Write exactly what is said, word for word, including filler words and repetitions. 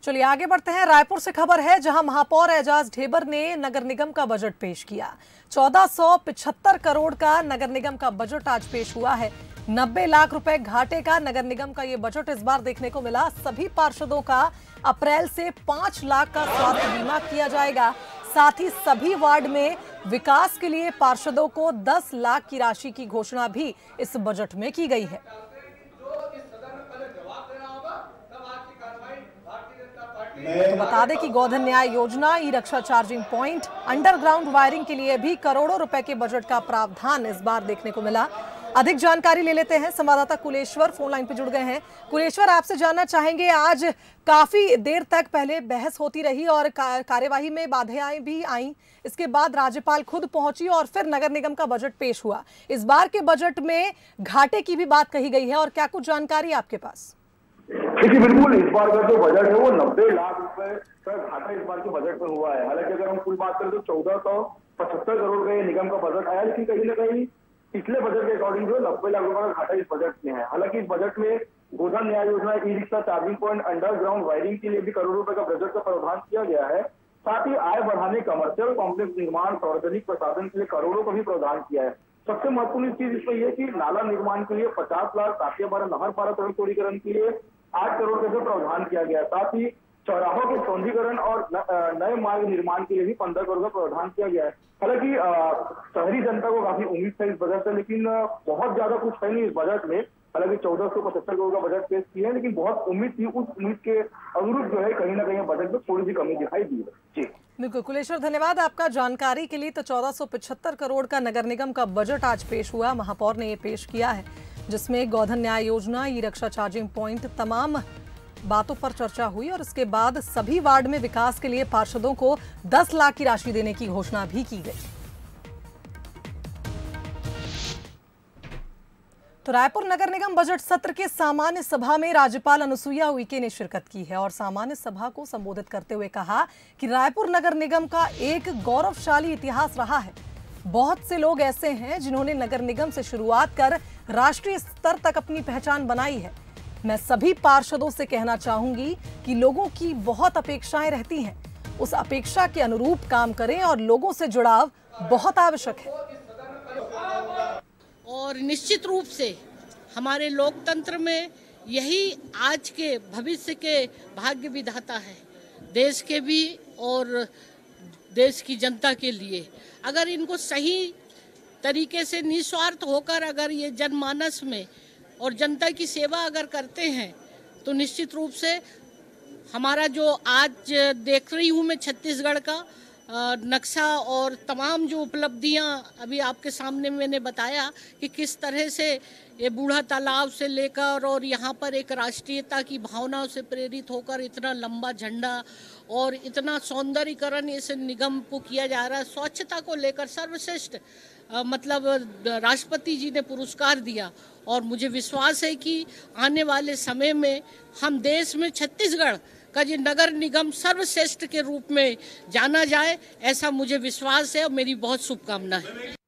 चलिए आगे बढ़ते हैं। रायपुर से खबर है, जहां महापौर एजाज ढेबर ने नगर निगम का बजट पेश किया। चौदह सौ पिछहत्तर करोड़ का नगर निगम का बजट आज पेश हुआ है। नब्बे लाख रुपए घाटे का नगर निगम का ये बजट इस बार देखने को मिला। सभी पार्षदों का अप्रैल से पांच लाख का स्वास्थ्य बीमा किया जाएगा। साथ ही सभी वार्ड में विकास के लिए पार्षदों को दस लाख की राशि की घोषणा भी इस बजट में की गई है। तो बता दें कि Godhan Nyay Yojana, e rickshaw charging point, underground wiring के लिए भी करोड़ों रुपए के बजट का प्रावधान इस बार देखने को मिला। अधिक जानकारी ले लेते हैं, संवाददाता कुलेश्वर फोन लाइन पे जुड़ गए हैं। कुलेश्वर, आपसे जानना चाहेंगे, आज काफी देर तक पहले बहस होती रही और कार्यवाही में बाधाएं भी आई। इसके बाद राज्यपाल खुद पहुंची और फिर नगर निगम का बजट पेश हुआ। इस बार के बजट में घाटे की भी बात कही गई है और क्या कुछ जानकारी आपके पास? देखिए, बिल्कुल इस बार का जो बजट है वो नब्बे लाख रुपए का घाटा इस बार के बजट में हुआ है। हालांकि अगर हम कुल बात करें तो चौदह सौ पचहत्तर करोड़ का ये निगम का बजट आया, लेकिन कहीं ना कहीं पिछले बजट के अकॉर्डिंग जो नब्बे लाख रुपए का घाटा इस बजट में है। हालांकि इस बजट में Godhan Nyay Yojana, e rickshaw charging point, underground wiring के लिए भी करोड़ों रुपए का बजट का प्रावधान किया गया है। साथ ही आय बढ़ाने, कमर्शियल कॉम्प्लेक्स निर्माण, सार्वजनिक प्रशासन के लिए करोड़ों का भी प्रावधान किया है। सबसे महत्वपूर्ण चीज इसमें यह कि नाला निर्माण के लिए पचास लाख, ताकिया बारह नहर पारा सड़क चौड़ीकरण के लिए आठ करोड़ का प्रावधान किया गया। साथ ही चौराहों के सौंदर्यीकरण और नए मार्ग निर्माण के लिए भी पंद्रह करोड़ का प्रावधान किया गया है। हालांकि शहरी जनता को काफी उम्मीद था इस बजट से, लेकिन बहुत ज्यादा कुछ है नहीं इस बजट में। हालांकि चौदह सौ पचहत्तर करोड़ का बजट पेश किया है, लेकिन बहुत उम्मीद थी, उस उम्मीद के अनुरूप जो है कहीं ना कहीं बजट में थोड़ी सी कमी दिखाई दी है। जी बिल्कुल कुलेश्वर, धन्यवाद आपका जानकारी के लिए। तो चौदह सौ पिछहत्तर करोड़ का नगर निगम का बजट आज पेश हुआ। महापौर ने ये पेश किया है, जिसमें गोधन Nyay Yojana, e rickshaw charging point, तमाम बातों पर चर्चा हुई और इसके बाद सभी वार्ड में विकास के लिए पार्षदों को दस लाख की राशि देने की घोषणा भी की गई। तो रायपुर नगर निगम बजट सत्र के सामान्य सभा में राज्यपाल अनुसुईया उइके ने शिरकत की है और सामान्य सभा को संबोधित करते हुए कहा कि रायपुर नगर निगम का एक गौरवशाली इतिहास रहा है। बहुत से लोग ऐसे हैं जिन्होंने नगर निगम से शुरुआत कर राष्ट्रीय स्तर तक अपनी पहचान बनाई है। मैं सभी पार्षदों से कहना चाहूंगी कि लोगों की बहुत अपेक्षाएं रहती हैं, उस अपेक्षा के अनुरूप काम करें और लोगों से जुड़ाव बहुत आवश्यक है। और निश्चित रूप से हमारे लोकतंत्र में यही आज के भविष्य के भाग्य विधाता है, देश के भी और देश की जनता के लिए। अगर इनको सही तरीके से निस्वार्थ होकर अगर ये जनमानस में और जनता की सेवा अगर करते हैं तो निश्चित रूप से हमारा जो आज देख रही हूँ मैं छत्तीसगढ़ का नक्शा और तमाम जो उपलब्धियां अभी आपके सामने मैंने बताया कि किस तरह से ये बूढ़ा तालाब से लेकर और यहाँ पर एक राष्ट्रीयता की भावना से प्रेरित होकर इतना लंबा झंडा और इतना सौंदर्यीकरण इस निगम को किया जा रहा है। स्वच्छता को लेकर सर्वश्रेष्ठ मतलब राष्ट्रपति जी ने पुरस्कार दिया और मुझे विश्वास है कि आने वाले समय में हम देश में छत्तीसगढ़ का ये नगर निगम सर्वश्रेष्ठ के रूप में जाना जाए, ऐसा मुझे विश्वास है और मेरी बहुत शुभकामना है।